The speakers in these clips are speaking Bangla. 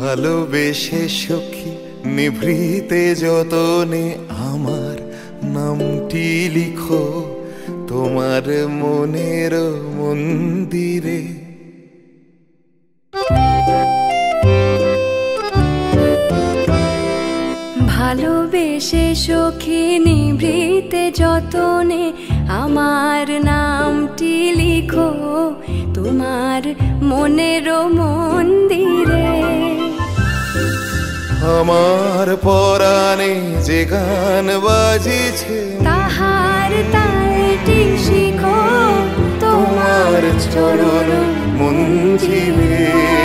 ভালোবেসে সখী নিভৃতে যতনে আমার নামটি লিখো তোমার মনের মন্দিরে। ভালোবেসে সখী নিভৃতে যতনে আমার নামটি লিখো তোমার মনের মন্দিরে। আমার পরাণে যে গান বাজিছে তাহার তালটি শিখো তোমার চরণ মঞ্জিলে।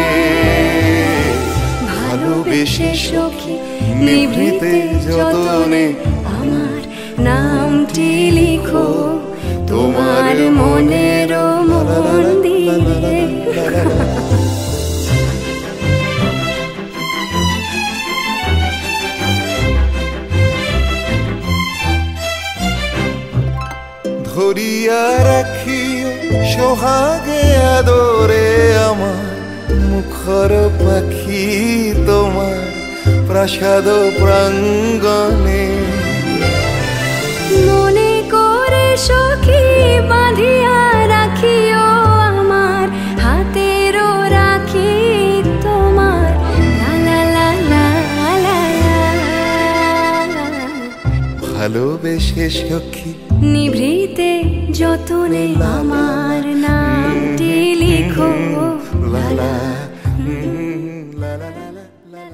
ভালোবেসে সখী নিভৃতে যতনে আমার নামটি লিখো তোমার মনের মন্দিরে। ধরিয়া রাখিও সোহাগে আদরে আমার মুখর পাখি তোমার প্রাসাদ প্রাঙ্গণে। মনে করে সখী বাঁধিয়া রাখিও আমার হাতের রাখি তোমার লা লা লা লা লা। ভালোবেসে সখী নিভৃতে যতনে আমার নামটি লিখো লা লা লা লা লা লা।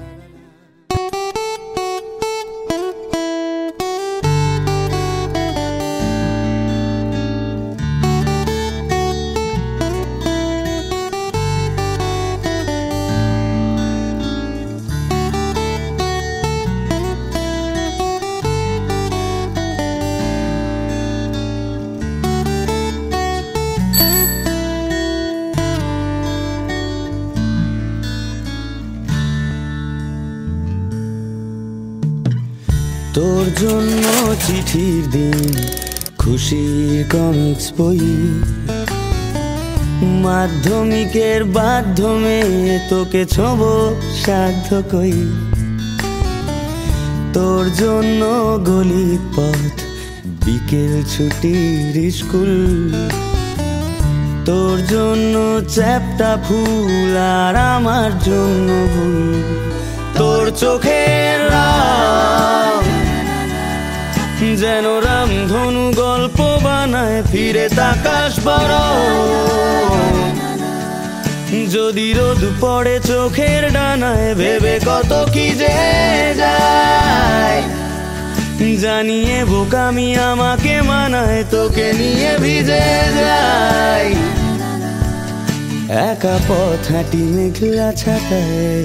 তোর জন্য চিঠির দিন খুশির কমিক্স বই, মাধ্যমিকের মাধ্যমে তোকে ছোব সাধ্য কই। তোর জন্য গলির পথ বিকেল ছুটির স্কুল, তোর জন্য চ্যাপ্টা ফুল আর আমার জন্য ভুল। তোর চোখের রাম যেন রামধনু গল্প বানায় ফিরে তাকাস বড়। যদি রোদ পড়ে চোখের ডানায় ভেবে কত কি যে যায়, জানিয়ে বোকামি আমাকে মানায় তোকে নিয়ে ভিজে যায়। একা পথ হাঁটি মেঘলা ছাতায়,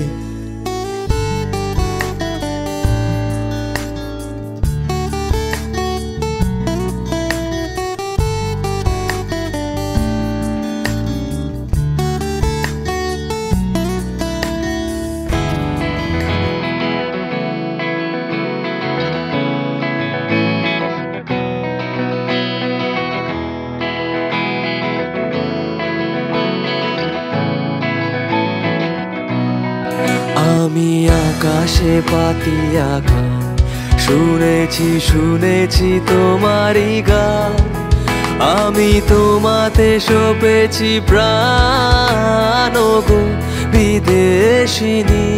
আমি আকাশে পাতিয়া গান শুনেছি শুনেছি তোমারই গান। আমি তোমাতে সপেছি প্রাণ গো বিদেশিনী।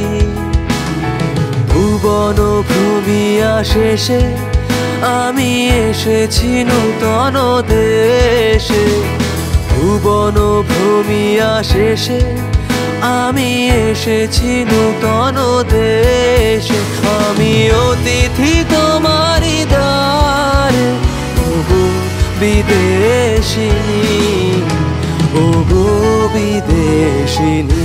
ভুবন ভূমিয়া শেষে আমি এসেছি নূতন দেশে। ভুবন ভূমিয়া শেষে আমি এসেছি নূতন দেশে। আমি অতিথি তোমারই দ্বারে ওগো বিদেশিনী, ওগো বিদেশিনী।